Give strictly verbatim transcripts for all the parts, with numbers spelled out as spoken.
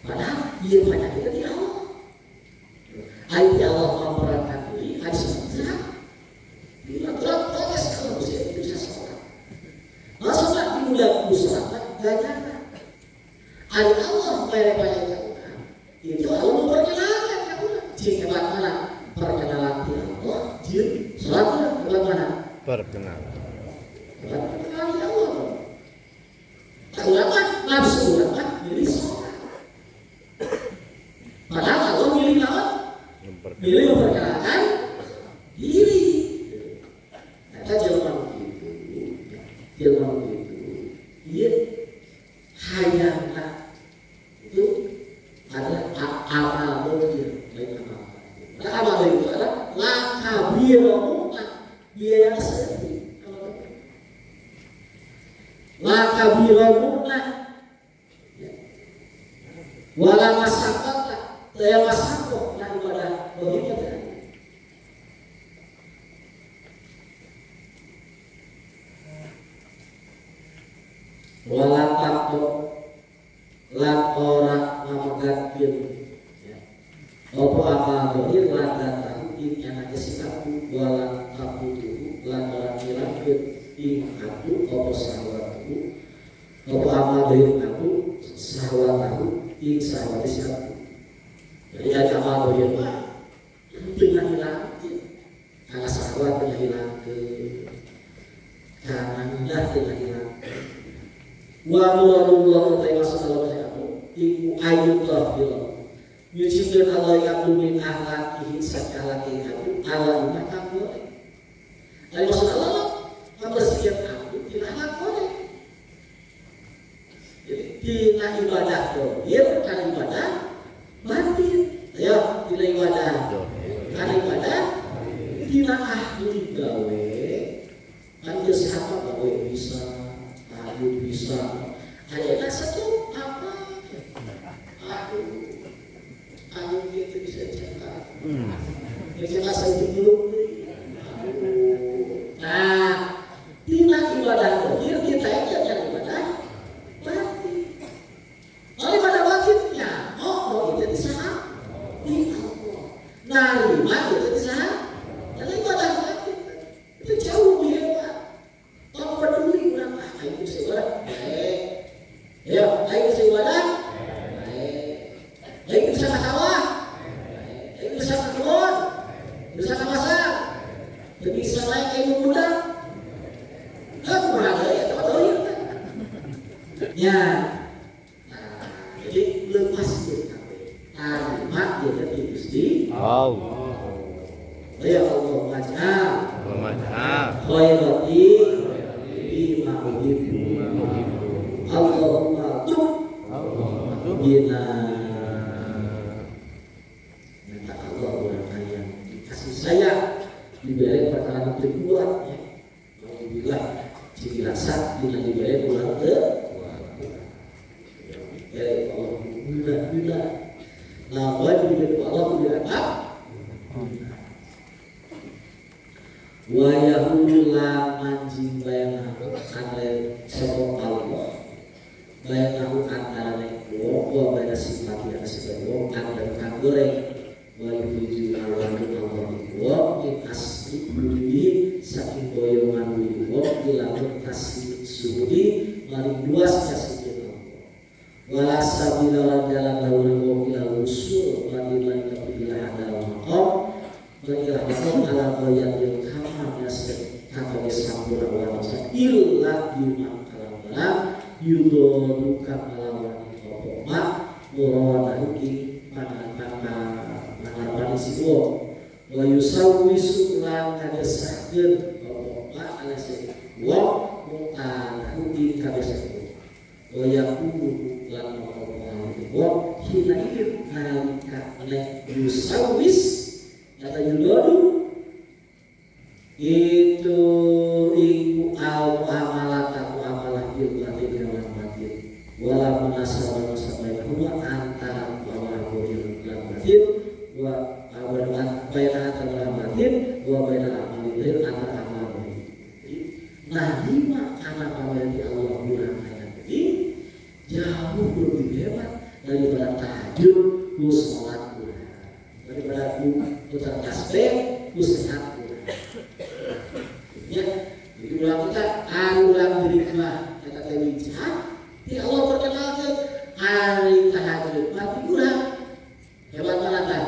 Padahal dia banyak kita di Allah. Ayat Allah memerankan diri, hadis istirahat. Bila berat protes kalau usia itu bisa sholat. Masa tak dimudah usahakan ganjaran. Ayat Allah banyak-banyak jauhan. Itu Allah memperkenalkan jauhan. Jika bagaimana perkenalan di Allah, dia sholatnya bagaimana? Perkenalan. Perkenalan di Allah. Ulama nafsu ulama milih sholat. Padahal Allah milih apa? Milih memperkenalkan diri. Kata jelma begitu, jelma begitu. Dia hayanglah itu adalah amal dohir, baik amal. Nah, amal itu adalah langkah biromuka, dia yang sedih. Langkah biromuka, wala masakota, saya masakot nah ibadah dohirnya tadi. Wala takdo lan ora mamegatkeun apa amal dohir lan datang ing enak sikapku wala takutu lan ora ngilangkeun ing aku apa sahwatku apa amal dohir aku sahwatku ing sahwat sikapku. Jadi ada amal dohir mah dengan hilang karena sahwat dengan hilang ke karena mudah dengan hilang wa muradullah ta'ala sallallahu alaihi wasallam iku ayyudah billah yujizun Allah yang min ahlakihi sakalaki aku ala iman aku dari maksud Allah membersihkan aku tidak ahlak boleh jadi tidak ibadah dohir kan ibadah batin ya tidak ibadah kan ibadah tidak ahli gawe kan dia siapa gawe bisa ahli bisa ada satu apa aku aku gitu bisa cakap bisa kasih dulu nah tidak ibadah dohir kita aja yang ibadah batin kalau ibadah batinnya oh oh itu disaham di Allah narima itu disaham kalau ibadah batin itu jauh lebih hebat kalau peduli berapa ayo bisa ibadah baik ya ayo bisa ibadah baik ayo bisa kawah ayo bisa kebun bisa ke pasar bisa naik ilmu muda kan berada ya tahu ya nah jadi lepas itu kalimat dia tadi Gusti Allah. Ya Allah majal Majal. khairati bima uhibbu Allahumma tub bina minta Allah orang yang dikasih saya diberi perkara kedua ya alhamdulillah jelasan dengan diberi bulan ke ya Allah mudah-mudah nah wajib diberi Allah berapa wa yahula manjing bayanahu anle sapa Allah bayanahu antara wong wa bayana sifat yang sifat wong antara kang goreng wa yuju lawan Allah wong in asli budi saking boyongan wong dilamun kasih suci maring luas kasih Allah wala sabila jalan lawan wong ila usul maring lan bila ada maqam baiklah maqam ala bayat yang kama nasib kata sampura wa nasa illa bima kalam yudodu kamalawan kopoma murawan ruki panang-panang panang si wong wa yusawisu lan kadesahkeun kopoma ala si wong mu'an ruki kadesahkeun wa yakulu lan kopoma wong hina ilir nalika nek yusawis kata yudodu itu iku al amalat aku amalah bil batin kawan batin wala munasabah sampai huwa antara bawah bil batin wa awalan baina antara batin wa baina amalil antara amal nah lima anak amal di Allah bulan ayat ini jauh lebih hebat daripada tahajud ku sholat kurang, daripada ku putar tasbih ku sehat kurang. Ya, jadi ulang kita ulang diri mah kata Dewi Jihad, ya Allah perkenalkan hari tahajud mati kurang. Hebat mana kan?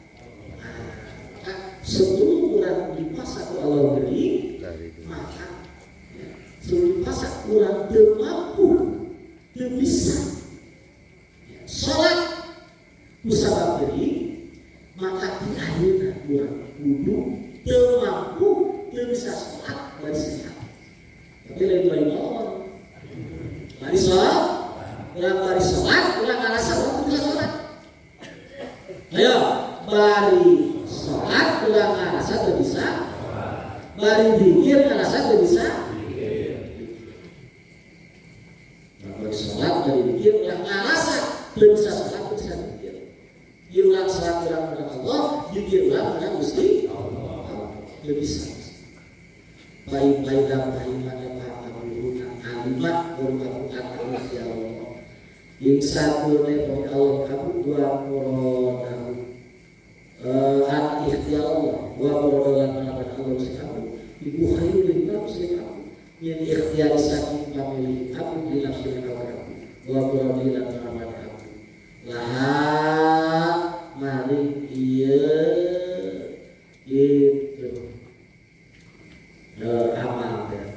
Sebelum kurang dipasak Allah beri, maka sebelum dipasak kurang termampu, terbisa. Sholat kusabab beri, maka akhirnya kurang duduk, termampu, terbisa sholat dari sehat. Tapi lain dari Allah. Dari sholat, kurang dari sholat, kurang arah sholat, bisa sholat. Ayo, bari sholat kurang ngerasa tuh bisa, bari dikir ngerasa tuh bisa. Bari sholat bari dikir kurang ngerasa tuh bisa sholat tuh bisa dikir. Diulang sholat kurang kurang Allah, dikir kurang kurang Gusti Allah. Tuh bisa. Baik-baik dan baik-baik yang paham guna alimat bermakukan Allah ya Allah. Yang satu level Allah kamu dua murah. An ikhtiar Allah wa berdolan menabat Allah sekamu ibu khairul lillah sekamu yang ikhtiar saking pamili aku di nafsu kawan wa berdolan menabat aku lah mari iya itu amal ya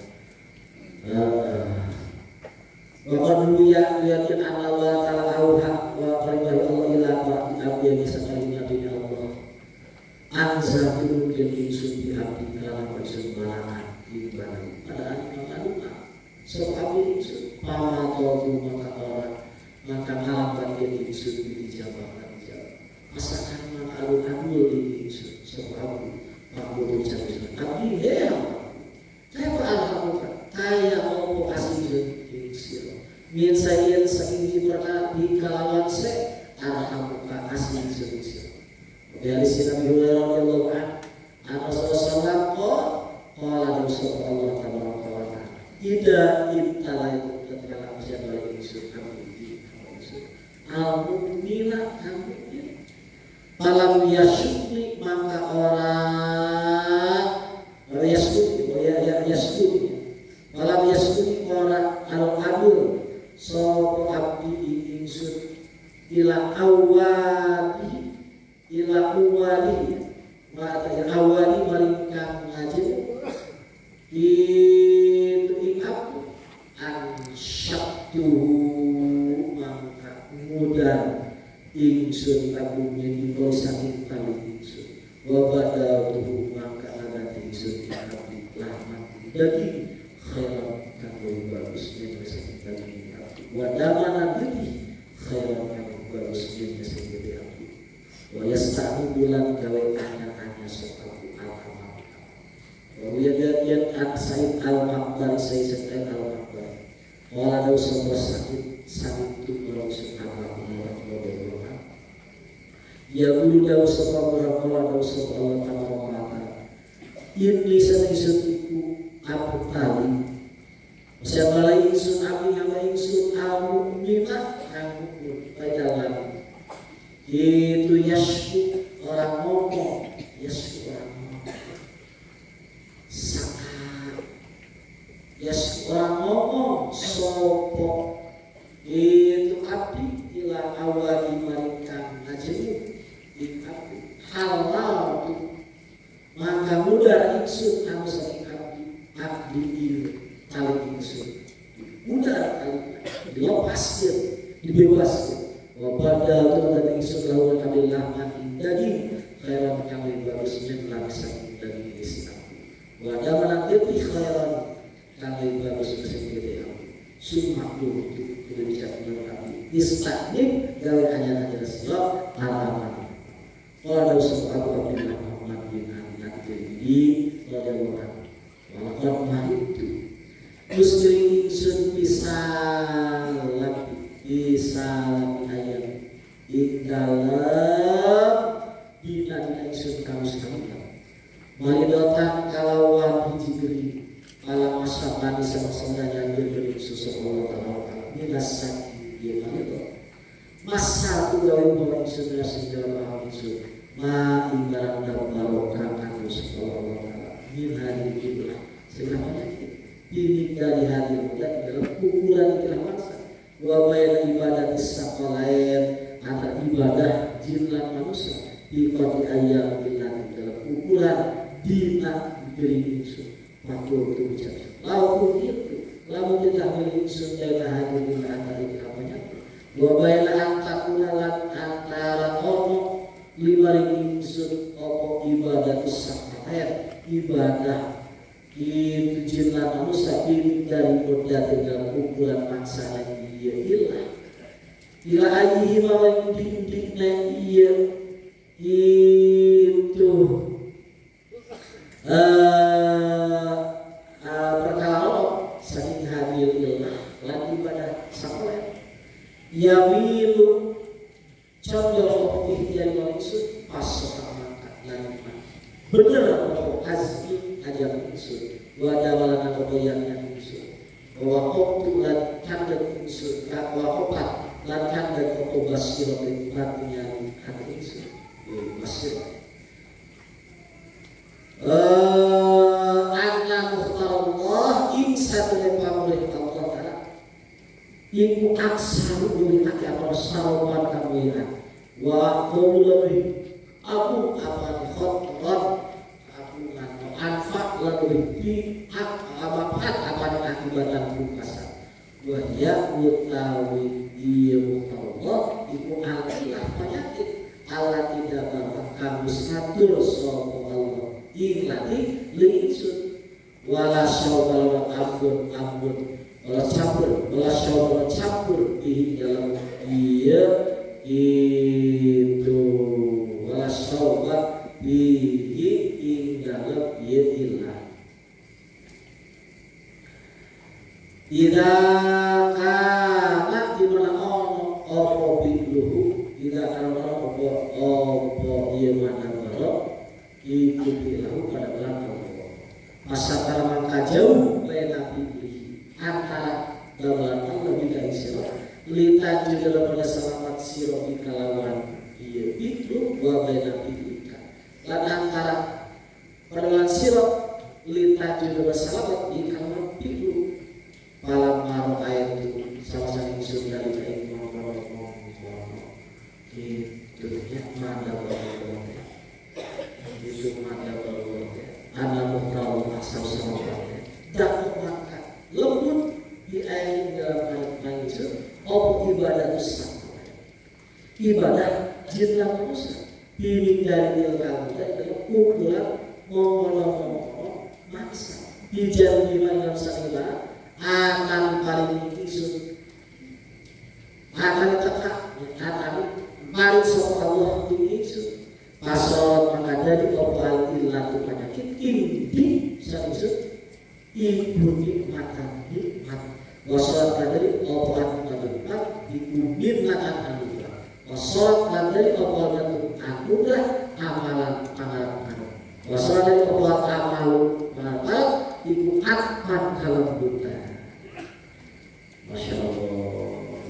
wa qad ya yakin Allah ta'ala auha wa qaribahu Allah ila abdi sekali nabi Allah anza turun jadi sunni abdi dalam persembahan ibadah pada anak-anak sebab itu pamato maka orang maka harapan dia sunni dijawab dijawab masakan maka alu-alu di sebab aku bicara abdi ya saya beralhamdulillah kaya mau kasih jadi min saya saking pernah di kalangan saya alhamdulillah asli Indonesia. Dari Nabi Hurairah radhiyallahu anhu, Rasulullah sallallahu alaihi wasallam qala Rasulullah Allah tabaraka wa taala, "Idza ibtalaitu ketika manusia balik insur kami di al-mu'mina al-mu'min." Falam yashukni maka orang yashukni ya ya yashukni. Falam yashukni orang al-abul so abdi insur ila awali ila awali maka awali maringkang ngajib itu ikap ansyaktuhu maka mudah ingsun kabungnya diberi sakit kali ingsun wabadatuhu maka ada ingsun dikabdi lama jadi khairan kabung bagusnya sakit kali wadamana diri khairan kabung bagusnya sakit kali wa yasta'u bilan gawe anyar-anyar sopaku al-amal wa yadiyat an Said al-Maqbari Said al-Maqbari wala daw sopa sakit sakit tu orang subhanallah Allah ya bulu daw sopa orang wala daw sopa Allah ta'ala ini setiku aku tali siapa lagi insun abi yang lain insun al-mu'minah aku dalam itu yasku orang ngomong yasku orang ngomong sangat yasku orang ngomong sopo itu abdi ila awali maringkang najemu itu abdi halal tu maka mudah insun anu saking abdi abdi itu tali insun mudah kali dilepaskan dibebaskan wapada itu ada ingsun lawan kami laman daging khairan kami bagusnya melaksanakan daging isi aku wadah menanti khairan kami bagusnya sendiri aku summa dulu tidak bicara dengan kami istaknim gawe hanya-hanya sebab halaman wadah usul aku abdillah Muhammad bin Ahmad jadi wadah orang walaupun maritu muslim ingsun bisa bisa ayat di dalam dina ingsun kamu sekalian mari datang kalawan hijri ala masyarakat sama-sama yang diberi susu Allah Ta'ala ini nasaki dia mari masa tu gawe orang sudah segala itu ma ibarat barokah kanu sallallahu alaihi min hari itu sebenarnya ini dari hari muda dalam ukuran kelamasa wa bayna ibadah sakalain antara ibadah jin lan manusia di qati ayam billahi dalam ukuran dina diri itu patut itu bicara lalu itu lalu kita beli sunjaya hadirin antara apanya wa bayna antara antara ono lima insur opo ibadah sakalain ibadah itu jinlah manusia ini dari berdata dalam ukuran maksa yang ia ilah ila ayihi mawa dik-dikna ia itu uh, uh, perkara saking hadir ilah lan ibadah sakalain yawilu condong ikhtiar manusia pas mangkat lan bener azmi ajak unsur wada walana kebayang yang unsur bahwa waktu lan tanda unsur bahwa opat lan tanda koko basir berikutnya hati unsur basir anna muhtarallah in satu lepamulih Allah ta'ala iku aksaru dulikaki atau saruman kamulian wa kau lebih aku apa khotron anfak lalu di abapat apa akibatan bukasa wahya utawi iya Allah iku alkilah penyakit Allah tidak bakal kamu ngatur sopo Allah ilati lingsut wala syawal ampun ampun wala campur wala syawal campur di dalam iya itu wala syawal di dalam ia ilah tidak karena di mana ono opo biluhu tidak karena opo opo ia mana barok ikuti lahu pada belakang masa taramangka jauh bena pilih antara belakang lebih dari sirah litan juga pada selamat sirah di kalawan ia itu wa bena pilih lan antara perlawan sirah lintas juga bersalamat di kamar itu malam malam air itu sama-sama insun dari kain ngomong-ngomong itu ya mana baru itu mana baru anak muhtawa asal sama tak makan lembut di air dalam air itu oh ibadah besar ibadah jinlah manusia pilih dari ilmu dari ukuran mono-mono maksa hijau di mana sanila akan paling isu akan tetap akan paling soal Allah di isu pasal maka dari opal ilah penyakit inti saisu ibu nikmatan nikmat wasal dari opal nikmat dikubir akan anugerah wasal dari opal anugerah amalan amalan wasal dari opal amal amalan ibu akman kalau buta masya Allah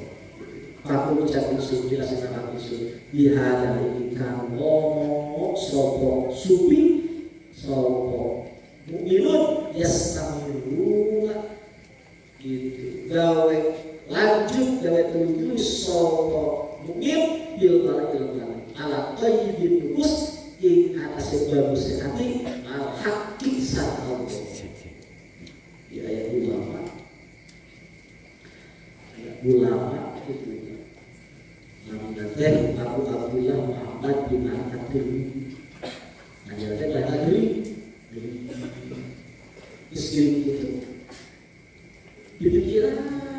aku ucapin suci jelasin aku suci dihadap ini kamu sopo supi sopo mu'minun yastamiruna gitu gawe lanjut gawe tujuh sopo mu'min bilbala ilbala ala tayyibin nubus ing atas bagus hati al haqqi sarau di ayat ulama ayat ulama itu namanya teh Abu Abdullah Muhammad bin Al-Qadri namanya teh Al-Qadri Islam itu dipikiran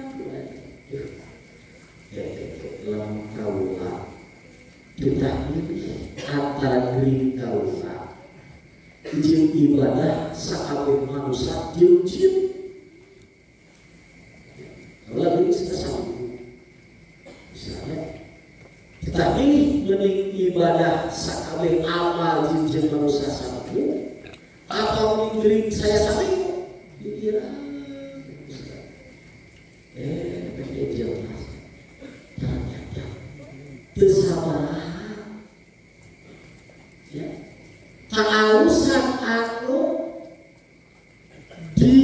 dalam kaulah kita ini antara diri kaulah izin ibadah sahabat manusia jin kalau ini sudah sama misalnya tetapi mening ibadah sahabat amal jin manusia sama atau diri saya sama itu pikiran eh begitu jelas ternyata Tersabaraha ya kausan anu di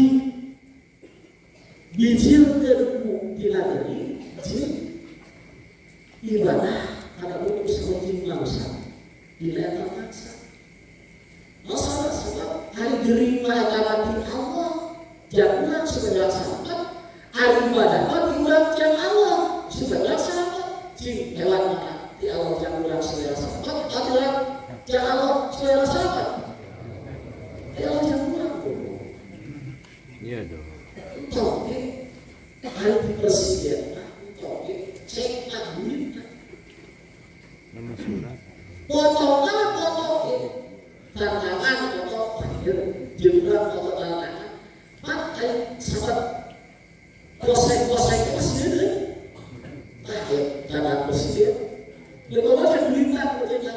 bijilkeun diladeni jeung ibadah kana untuk saeutik mangsa dileta maksa masalah sebab hari gerima eta ti Allah jangan sekedar sahabat hari ibadah mati urang jeung Allah sekedar sahabat jeung hewan mana di Allah jangan urang selera sahabat aturan jangan Allah selera sahabat di Allah jangan urang iya dong toke hari di presiden toke cek aduin nama surat potongnya foto tantangan foto jumlah foto tantangan pakai sahabat kosek-kosek masih ada pakai tangan presiden lebih banyak duitnya begitu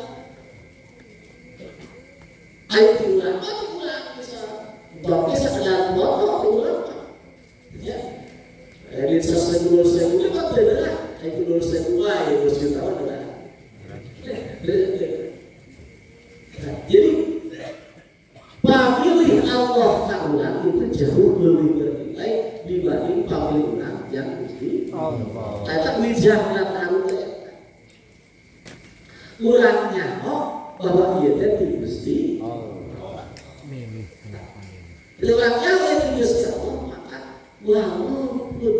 ayo diulang apa diulang bisa bagi sekedar foto diulang ya jadi selesai dulu saya dulu kan tidak ayo dulu saya dulu ayo dulu saya tahu tidak jadi pamilih Allah Ta'ala itu jauh lebih bernilai dibanding pamilih orang yang mesti Allah. Kata wijahna tahu orangnya oh bahwa dia tadi mesti Allah. Jadi orangnya yang mesti Allah maka walaupun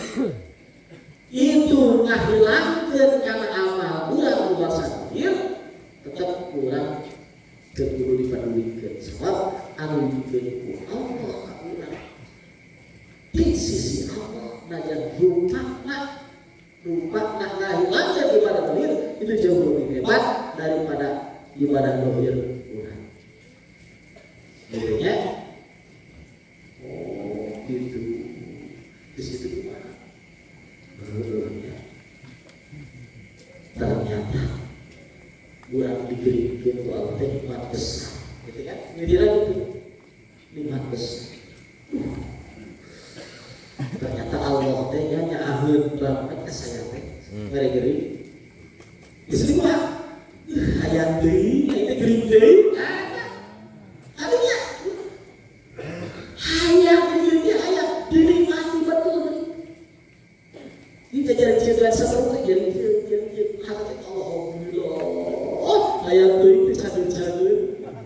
itu ngahilangkeun kana amal urang luar dia tetap kurang keburu dipadulikeun sebab anu dikeun Allah urang di sisi Allah najan rumpakna rumpakna ngahilangkeun ibadah dohir itu jauh lebih hebat daripada ibadah dohir urang jadinya oh gitu di situ gimana ternyata kurang diberikan itu Allah nikmat besar gitu kan ini dia lagi nikmat besar ternyata Allah teh nya nyaahkeun banget ka saya teh geri-geri istri mah hayang deui aya gering deui artinya hayang deui hayang dinikmati betul ini jajaran-jajaran seperti jadi jadi hati Allah oh ayat itu cadun-cadun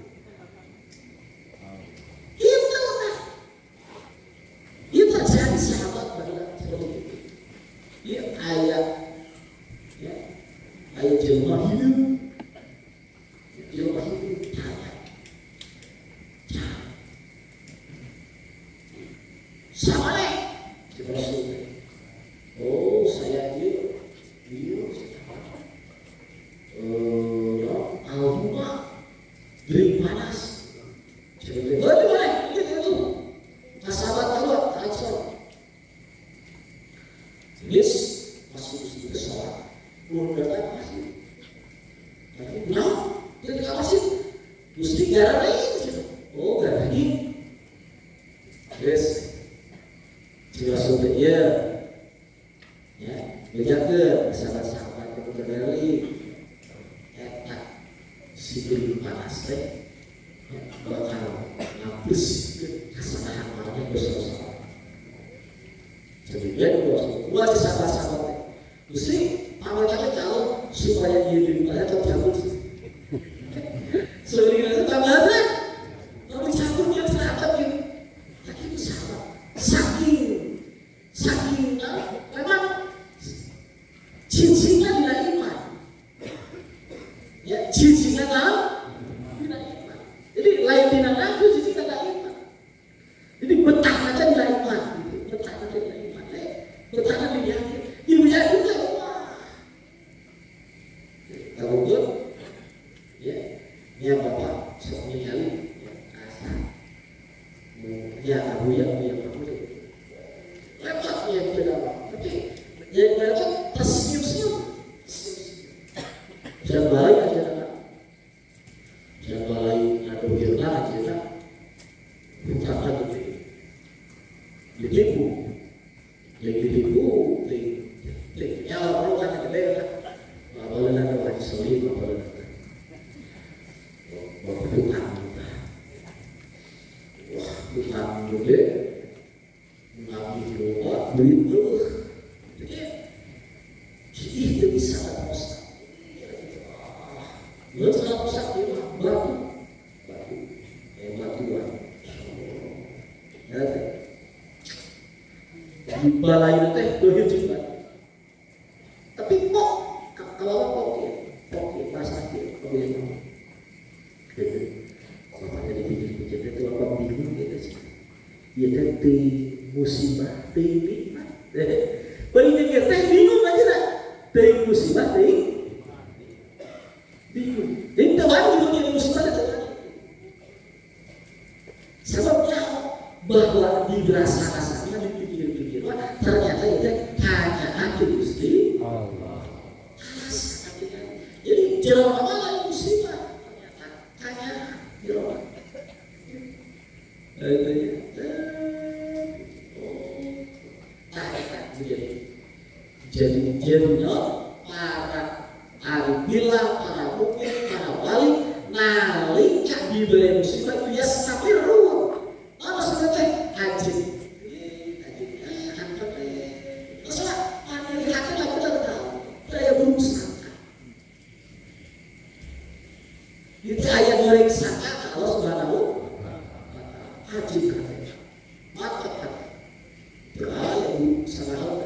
itu lah itu terjadi sahabat pada seperti itu ya ayat ya ayat jelma hidup jelma hidup ayat sama nih coba sudah oh saya dia dia Uh, albumnya beri panas jadi boleh boleh itu nah sahabat keluar transfer yes masuk di pesawat belum datang masih tapi no jadi apa sih mesti gara lagi oh gara lagi yes sudah sudah ya ya bejaga sahabat-sahabat yang berdali sikil panas teh bakal ngapus kesalahan orangnya besar-besar. Jadi dia itu buat sahabat-sahabat teh. Mesti paman kita tahu supaya dia daripada tercabut. Sebenarnya itu tambahan. Kalau dicabut dia sahabat gitu. Lagi itu sahabat. Saking saking memang cincinnya tidak iman. Ya, cincinnya tahu tidak iman. Jadi lain tidak ngaku cincin tidak iman. Jadi betah aja tidak iman. Betah aja tidak iman. Betah aja tidak yakin. Ibu yakin tak? Wah. Tahu pun, ya, ya bapak sok nyali, ya asal. Ya abu ya abu ya abu. Lepasnya tidak apa. Tapi ya mereka tersenyum-senyum. Jangan balik aja kan, jangan balik atau hirna aja kan, bukan lagi ditipu, yang ditipu, ting, ting, ya orang kan gede kan, Jadi itu bisa ada posak. Lalu kalau posak itu batu, batu, eh batuan. Ya, di balai teh dohir juga. Tapi kok kalau kok ya, kok ya bahasa dia, kok ya mau. Bapaknya dipikir-pikir itu apa bingung gitu sih. Dia teh musibah, teh nikmat. Bagi dia teh bingung aja lah. Teh musibah, teh bingung. Jadi tahu bingung yang musibah itu. Sebabnya bahwa dirasa-rasanya dipikir-pikir, wah ternyata itu hanya aku Gusti Allah. Jadi jalan apa lagi musibah? Ternyata hanya jalan. Jadi jadinya para alhamdulillah para mukmin para wali nalika diberi musibah itu ya sampai ruang. Apa sebetulnya haji? Haji kantor deh. Masalah mana lihat lagi kita tahu saya belum sangka. Itu ayat goreng sangka Allah Subhanahu haji kan. Maka kan. Kalau salah